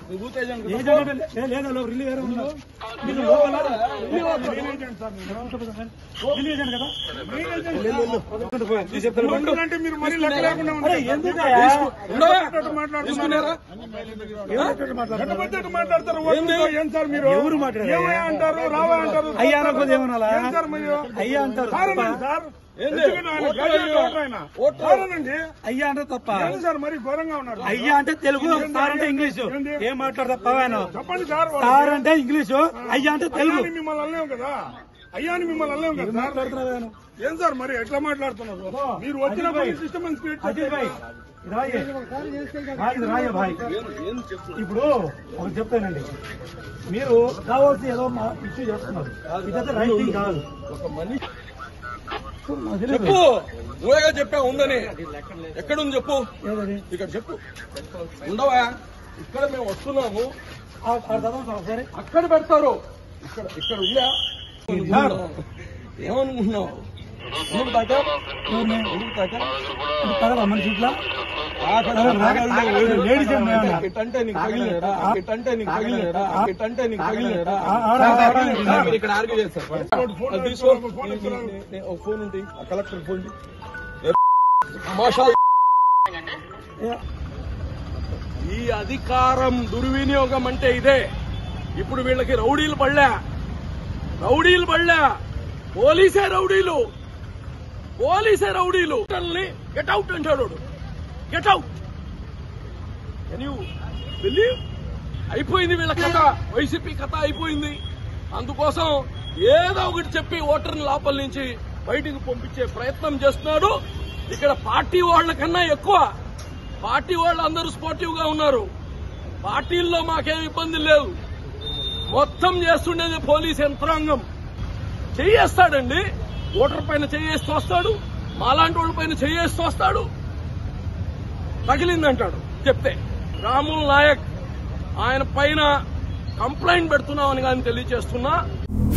మాట్లాడతారు ఎవరు మాట్లాడారు రావా అంటారు అయ్యా అనకపోతే ఏమనాలా అయ్యా అంటారు అయ్యా అంటే తప్ప సార్ మరి ఘోరంగా ఉన్నారు అయ్యా అంటే తెలుగు సార్ అంటే ఇంగ్లీషు ఏం మాట్లాడతా చెప్పండి సార్ అంటే ఇంగ్లీషు అయ్యా అంటే తెలుగు మిమ్మల్ని అల్లేం కదా అయ్యా అని మిమ్మల్ని అల్లేం కదా మాట్లాడుతున్నా ఏం సార్ మరి ఎట్లా మాట్లాడుతున్నారు మీరు వచ్చినప్పుడు డిస్టర్బెన్స్ ఇప్పుడు ఒకటి చెప్తానండి మీరు కావాల్సి ఏదో ఇష్యూ చేస్తున్నారు ఇదైతే రైటింగ్ కాదు ఒక మనిషి చెప్పు నువ్వేగా చెప్పా ఉందని ఎక్కడుంది చెప్పు ఇక్కడ చెప్పు ఉండవా ఇక్కడ మేము వస్తున్నాము అక్కడ పెడతారు ఇక్కడ ఉందా ఏమనుకుంటున్నావు మనిషి ఇట్లా లేడీస్ అంటే నీకు తగిలినాడా అంటే నీకు తగిలినాడా అంటే నీకు తగిలినాడా ఇక్కడ ఆర్గ్యూ చేస్తారు ఫోన్ ఉంది కలెక్టర్ ఫోన్ ఈ అధికారం దుర్వినియోగం అంటే ఇదే ఇప్పుడు వీళ్ళకి రౌడీలు పడలే పోలీసే రౌడీలు గెట్ అవుట్ అంటాడు get out can you believe అయిపోయింది వీళ్ళ కథ వైసీపీ కథ అయిపోయింది అందుకోసం ఏదో ఒకటి చెప్పి ఓటర్ని లోపల నుంచి బయటికి పంపించే ప్రయత్నం చేస్తున్నాడు ఇక్కడ పార్టీ వాళ్ళకన్నా ఎక్కువ పార్టీ వాళ్ళు అందరూ స్పోర్టివ్ గా ఉన్నారు పార్టీల్లో మాకేం ఇబ్బంది లేదు మొత్తం చేస్తుండేది పోలీస్ యంత్రాంగం చెయ్యేస్తాడండి ఓటర్ పైన చెయ్యేస్తూ వస్తాడు మాలాంటి వాళ్ళ పైన చెయ్యేస్తూ వస్తాడు తగిలిందంటాడు చెప్తే రాముల్ నాయక్ ఆయన పైన కంప్లైంట్ పెడుతున్నామని కానీ తెలియజేస్తున్నా